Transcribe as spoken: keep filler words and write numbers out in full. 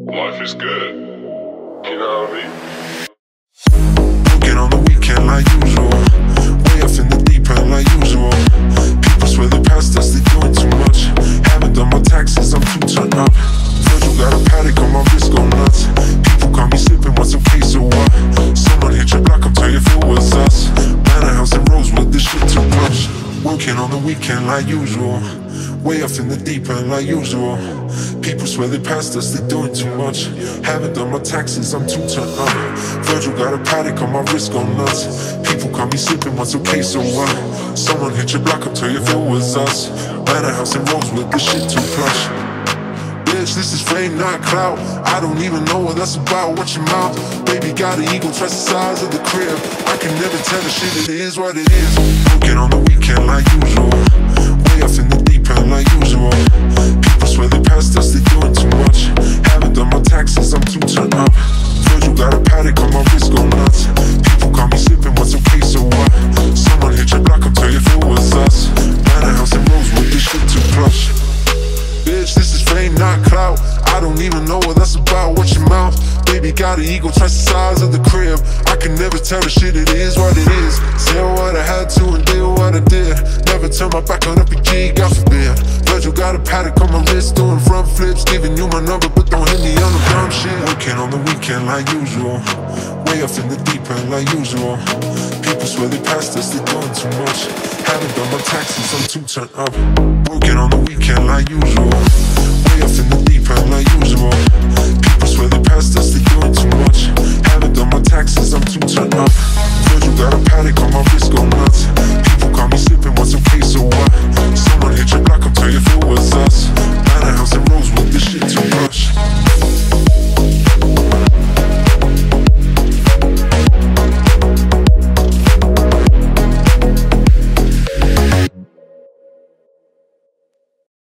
Life is good. You know what I mean? Working on the weekend like usual. Way off in the deep end like usual. People swear they passed us, they doing too much. Haven't done my taxes, I'm too turned up. Virgil got a Patek on my wrist, go nuts. People call me sipping, want some case or what? Someone hit your block, I'm tell you if it was us. Manor house in Rosewood, this shit too plush. Working on the weekend like usual. Way off in the deep end like usual. People swear they passed us, they doing too much. Haven't done my taxes, I'm too turned up. Virgil got a Patek on my wrist, go nuts. People call me sipping, want some case or what? Someone hit your block, I'll tell you if it was us. Manor house in Rosewood, this shit too plush. Bitch, this is fame, not clout. I don't even know what that's about, watch your mouth. Baby got an ego, twice the size of the crib. I can never tell the shit, it is what it is. Working on the weekend like usual. Way off in the deep end like usual. People swear they passed us, they doing too much. Haven't done my taxes, I'm too turned up. Virgil got a Patek on my wrist, go nuts. People call me sipping, want some case or what? Someone hit your block, I'll tell you if it was us. Manor house in Rosewood, this shit too plush. Bitch, this is fame, not clout. I don't even know what that's about, watch your mouth. Baby got an ego, twice the size of the crib. I can never tell the shit, it is what it is. Said what I had to and did what I did. Never turn my back on a P G, God forbid. Virgil got a Patek on my wrist, doing front flips. Giving you my number, but don't hit me on the dumb shit. Working on the weekend like usual. Way off in the deep end like usual. People swear they passed us, they doing too much. Haven't done my taxes, I'm too turned up. Working on the weekend like usual.